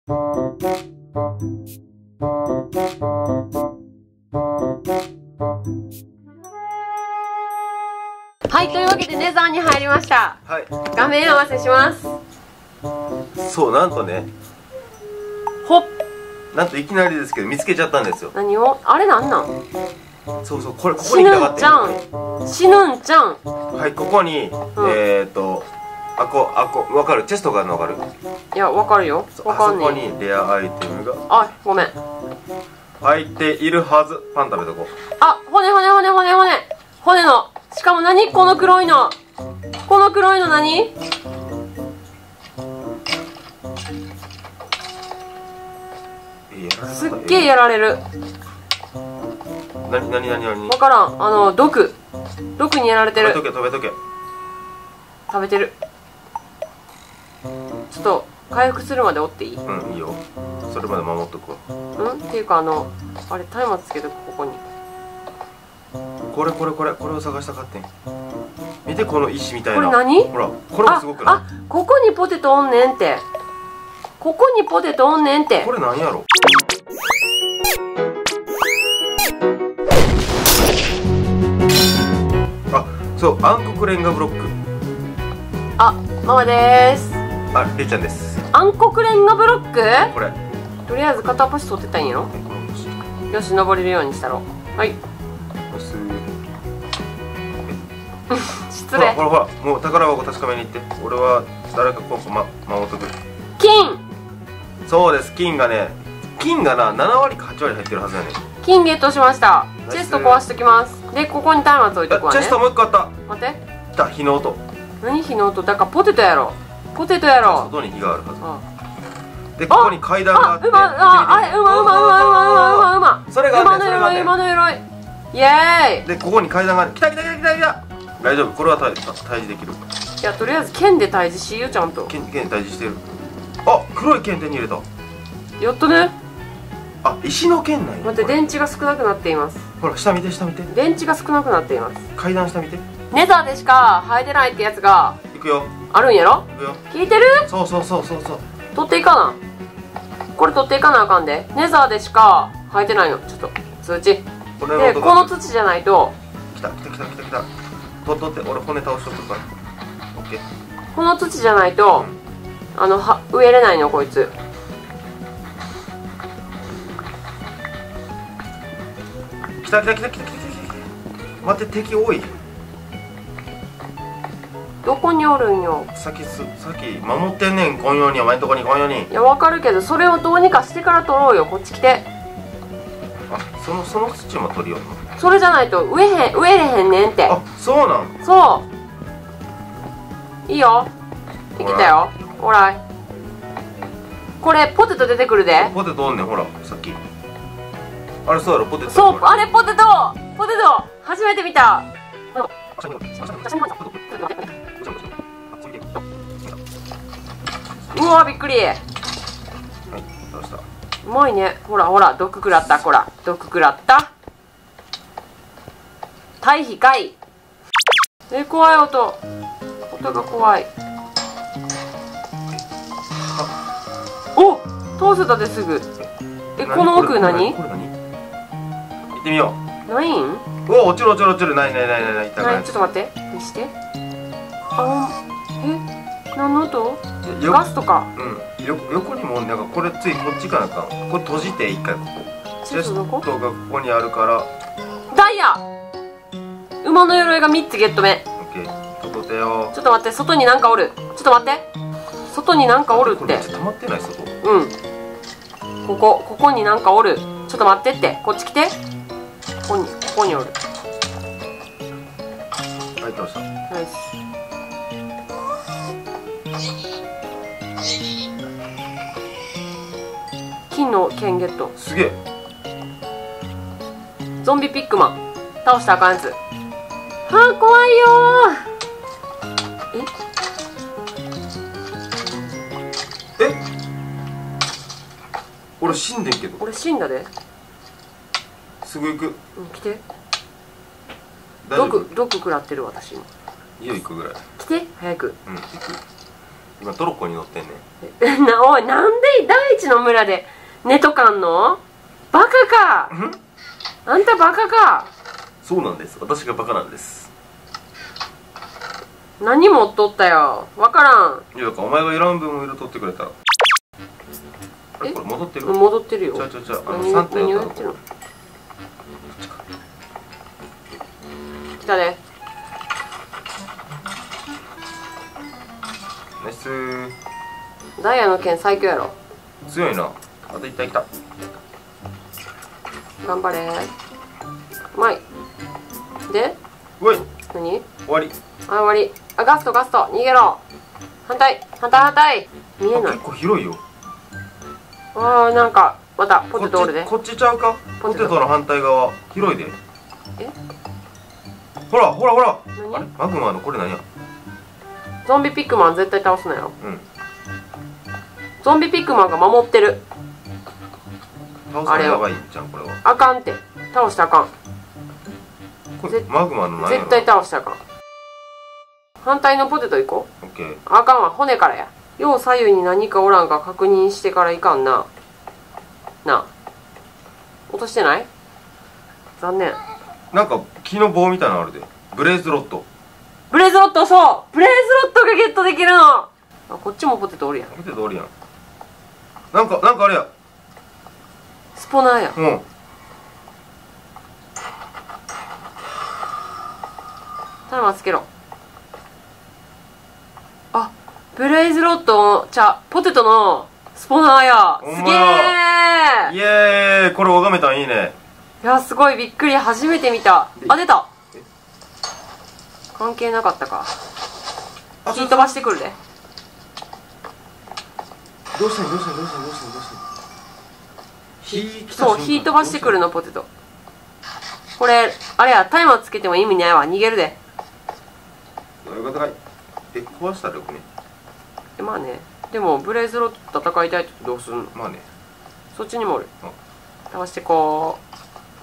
はい、というわけでネザーに入りました。 はい。 画面合わせします。 そう、なんとね、 ほっ、 なんといきなりですけど見つけちゃったんですよ。 何を、あれなんなん？ そうそう、これここに来たかってん。 死ぬんちゃん。 はい、ここに、わかる？チェストがあるのわかる？ いや、わかるよ。わかんねえ。 あそこにレアアイテムがごめん。 入っているはず。パン食べとこう。 あ、骨の。しかも何？この黒いの何？すっげえやられる。 何わからん。毒にやられてる。 食べとけ。 食べてる。ちょっと回復するまでおっていい？ うん、いいよ。それまで守っとくわ。 っていうかあれ松明つけとく。ここにこれを探したかってん。見てこの石みたいな。 これ何？ ほら、これもすごくない？ ここにポテトおんねんって。これなんやろ？あ、そう、暗黒レンガブロック。 ママでーす。 れいちゃんです。 暗黒レンガブロック？ これとりあえず片っ端取ってたんやろ。よし、登れるようにしたろ。はい。失礼。 ほら、もう宝箱確かめに行って。俺は誰かここ守っとく。 金。 そうです。金がな、7割か8割入ってるはずやね。 金ゲットしました。チェスト壊しときます。で、ここに松明置いとくわね。 チェストもう一個あった。 待って。 来た、火の音。 何火の音？だからポテトやろ。 外に火があるはず。で、ここに階段があって。 馬。 それが馬の鎧。イエーイ。 で、ここに階段がある。来た。大丈夫、これは退治できる。 いや、とりあえず剣で退治しよう。ちゃんと剣で退治してる。あ、黒い剣手に入れた。 やっとね。 石の剣なんや。 待って、電池が少なくなっています。 ほら、下見て。 電池が少なくなっています。 階段下見て。 ネザーでしか生えてないってやつが行くよ。 あるんやろ。聞いてる？ そう。 取っていかな。これ取っていかなあかんで。ネザーでしか生えてないの。ちょっと通知で、この土じゃないと。 来た。取って、俺骨倒しとくから。オッケー。 この土じゃないと植えれないの、こいつ。 来た。待って、敵多い。 どこにおるんよ。 さっき守ってんねん。こんようにお前んとこに。いや、わかるけど、それをどうにかしてから取ろうよ。こっち来て。 その土も取りようの。 それじゃないと植えれへんねんって。 そうなん。 いいよ。いけたよ。ほら、これポテト出てくるで。 ポテトおんねん。ほら、さっきあれそうやろ。ポテト。 そう、あれポテト初めて見た。うわ、びっくり。 はい、どうした？ うまいね。ほら、毒食らった。退避かい。怖い音が怖い。通せたですぐ。この奥何？ 行ってみよう。 ないん？ 落ちる。ない。 ちょっと待って。見して。何の音？ガスとか。 横にもなんかこれついこっちかなんか。これ閉じて一回ここ。チェストがここにあるから。 ダイヤ。馬の鎧が3つゲット目。 オッケー。整ってよ。 ちょっと待って、外になんかおる。外になんかおるって。 これめっちゃ溜まってない？外。 ここになんかおる。ちょっと待ってって。こっち来て。ここにおる。 はい、どうした？ ナイス。金の剣ゲット。 すげえ。 ゾンビピックマン倒したらあかんやつ。怖いよー。俺死んでんけど。 俺死んだで。 すぐ行く。 来て。 毒食らってる私今。 いいよ、行くぐらい。 来て早く。 行く。 今トロッコに乗ってんねおい、なんで第一の村で寝とかんの？バカか。あんたバカか。 そうなんです、私がバカなんです。 何持っとったよ、わからん。 いやだからお前がいらん分を入れとってくれたら。あれこれ戻ってる？ 戻ってるよ。 ちゃ3体何をやってるの？来たね。 ナイスー。 ダイヤの剣最強やろ。 強いな。あと1体来た。 頑張れ。うまい。でおい何？ 終わり。 あ、終わり。あ、ガスト逃げろ。反対見えない。 結構広いよ。 あー、なんかまたポテトおるで。 こっちちゃうか。ポテトの反対側広いで。 え、 ほらほらほら。 何？ あれマグマのこれ何や。 ゾンビピックマン絶対倒すなよ。 うん、 ゾンビピックマンが守ってる。 倒すのやばいんじゃんこれは。 あかんって。倒したらあかん。 これマグマの何やろ。 絶対倒したらあかん。反対のポテト行こう。 オッケー。 あかんわ、骨からや。よう左右に何かおらんか確認してからいかんな。なあ、落としてない？残念。 なんか木の棒みたいなのあるで。ブレイズロッド。 ブレイズロッド、そう、ブレイズロッドがゲットできるの。あ、こっちもポテトおるやん。 ポテトおるやん。なんかあれや。 スポナーやん。 うん。 タイマーつけろ。あ、ブレイズロッドポテトのスポナーや。すげえ。 イエーイ。これ拝めたんいいね。 いや、すごいびっくり。初めて見た。あ、出た。関係なかったか。火飛ばしてくるで。 どうしたんそう、火飛ばしてくるのポテト。これあれや、タイマーつけても意味ないわ。逃げるで。 どういうことかい。壊したらよくね。 まあね。でもブレイズロッド戦いたいとどうすんの？ まあね。 そっちにもおる。倒してこう。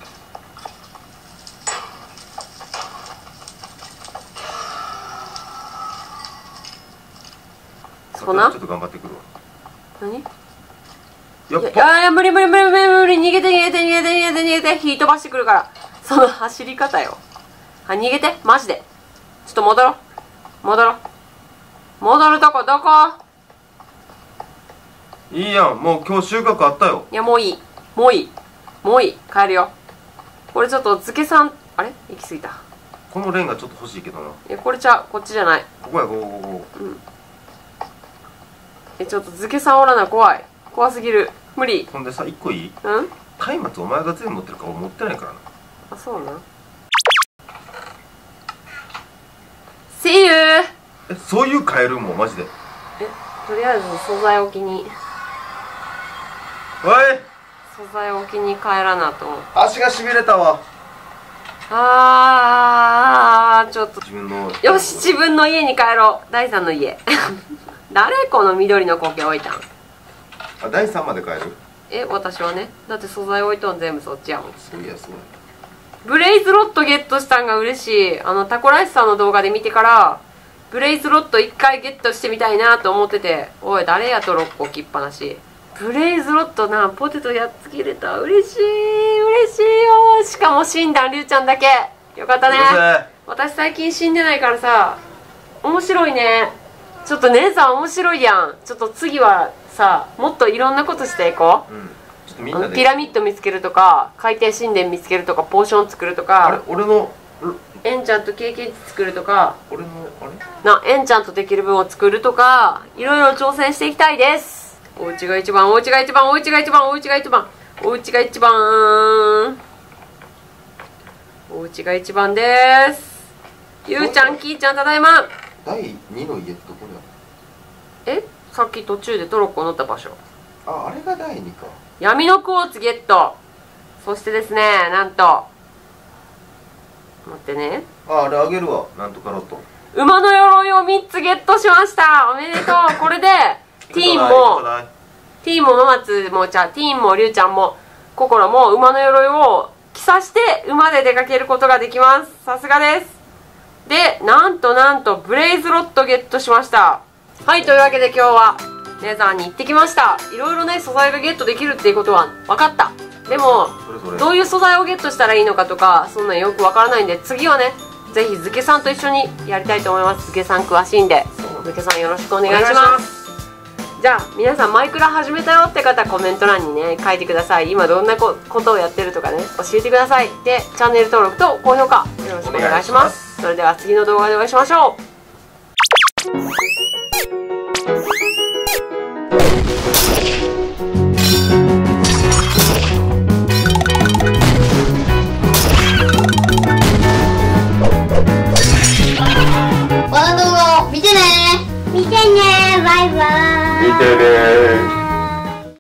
そうな。 ちょっと頑張ってくるわ。 何？ やっぱ。 いや無理、逃げて、火飛ばしてくるから。その走り方よ。はい、逃げて、マジで。ちょっと戻るとこどこ？ いいやん、もう今日収穫あったよ。 いや、もういい、帰るよ。これちょっと漬けさん、あれ行き過ぎた。 このレンガちょっと欲しいけどな。 いや、こっちじゃない。 ここや、ここ。 ちょっと漬けさんおらな、怖すぎる。無理。 ほんでさ、一個いい？ うん？ 松明お前が全部持ってるから俺持ってないからな。 あ、そうな。See you！ そういうカエルもマジで。 とりあえず素材置きに。 おい！ 素材置きに帰らなと思う。 足がしびれたわ。 ちょっと。 よし、 自分の家に帰ろう。第3の家。誰この緑の苔置いたん？ あ、第3まで帰る？ 私はね。だって素材置いとん全部そっちやもん。 そういや、そうや。 ブレイズロッドゲットしたんが嬉しい。タコライスさんの動画で見てから、ブレイズロッド1回ゲットしてみたいなと思ってて、おい、誰やと6個置きっぱなし。ブレイズロッドな、ポテトやっつけれた。嬉しいよ。しかも死んだんりゅうちゃんだけ。よかったね。私最近死んでないからさ、面白いね。ちょっと姉さん面白いやん。ちょっと次はさ、もっといろんなことしていこう。 ちょっとみんなでピラミッド見つけるとか、海底神殿見つけるとか、ポーション作るとか。 あれ、俺のエンチャント経験値作るとか、 俺のあれエンチャントできる分を作るとか、いろいろ挑戦していきたいです。お家が一番です。ゆうちゃん、きーちゃん、ただいま。 第2の家ってどこだ？ さっき途中でトロッコ乗った場所。 あれが第2か。 闇のクォーツゲット。そしてですね、なんと待ってね。 あれあげるわ。なんとかロット。 馬の鎧を3つゲットしました。おめでとう。これでティーンもママツもティーンもリュウちゃんもココロも馬の鎧を着さして馬で出かけることができます。さすがです。で、なんとブレイズロッドゲットしました。 はい、というわけで今日はネザーに行ってきました。いろいろね素材がゲットできるっていうことは分かった。でもどういう素材をゲットしたらいいのかとかそんなんよく分からないんで、次はねぜひズケさんと一緒にやりたいと思います。ズケさん詳しいんで、ズケさんよろしくお願いします。じゃあ皆さんマイクラ始めたよって方コメント欄にね書いてください。今どんなことをやってるとかね教えてください。でチャンネル登録と高評価よろしくお願いします。それでは次の動画でお会いしましょう。 この動画を見てね。見てね。バイバーイ。 見てね。